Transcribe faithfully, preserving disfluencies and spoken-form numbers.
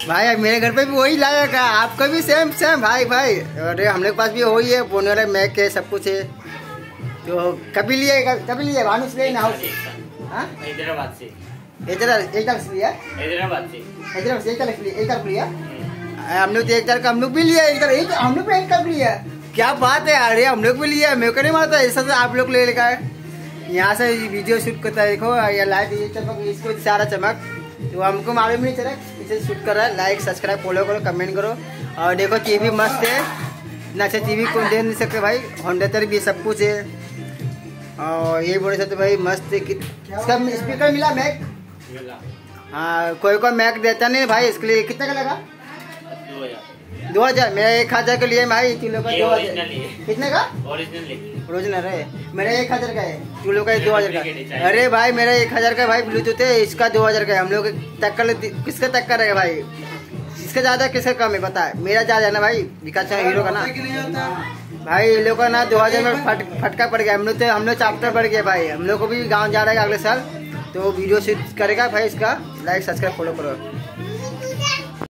भाई मेरे घर पे भी वही लाया का, आपका भी सेम सेम भाई भाई। अरे हम लोग पास भी वही है, बोने वाला मैक है, सब कुछ है। तो कभी लिए कभी लिए भानु से ना हैदराबाद से हैदराबाद एक तरफ लिया हैदराबाद से हैदराबाद से एक तरफ लिया एक तरफ लिया हम लोग एक तरफ हम लोग भी लिए इधर एक हम लोग भी एक तरफ लिया। क्या बात है यार, हम लोग भी लिया, मेरे को नहीं मारता ऐसा तो आप लोग ले लेगा। यहाँ से वीडियो शूट करता है, देखो ये लाइट ये चमक इसको सारा चमक, तो हमको मालूम नहीं चला इसे शूट कर रहा है। लाइक सब्सक्राइब फॉलो करो कमेंट करो। और देखो टीवी मस्त है, इतना अच्छा टीवी कौन दे नहीं सकते भाई, होंडा भी सब कुछ है। और ये बोले सकते भाई मस्त है कि इसका स्पीकर मिला मैक, हाँ कोई कोई मैक देता नहीं भाई, इसके लिए कितना का लगा? दो हजार मेरा एक हजार के लिए भाई, तीन लोग का दो हजार कितने का? ओरिजिनल है मेरा एक हजार का है, तू लोग का दो हजार का। अरे भाई मेरा एक हजार का भाई ब्लूटूथ है, इसका दो हजार का है। हम लोग टक्कर किसका टक्कर है भाई, इसका ज्यादा किसका कम है बता? मेरा ज्यादा है ना भाई, विकास हीरो का ना भाई। ये लोग का ना दो हजार में फट, फटका पड़ गया, हम लोग तो हम लोग चैप्टर बढ़ गया भाई। हम लोग को भी गाँव जा रहा है अगले साल, तो वीडियो शूट करेगा भाई। इसका लाइक सब्सक्राइब फॉलो करो।